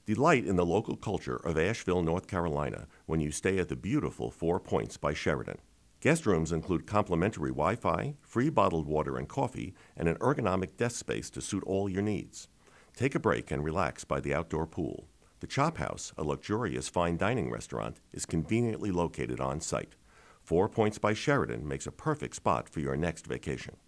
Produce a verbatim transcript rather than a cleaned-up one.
Delight in the local culture of Asheville, North Carolina when you stay at the beautiful Four Points by Sheraton. Guest rooms include complimentary Wi-Fi, free bottled water and coffee, and an ergonomic desk space to suit all your needs. Take a break and relax by the outdoor pool. The Chop House, a luxurious fine dining restaurant, is conveniently located on site. Four Points by Sheraton makes a perfect spot for your next vacation.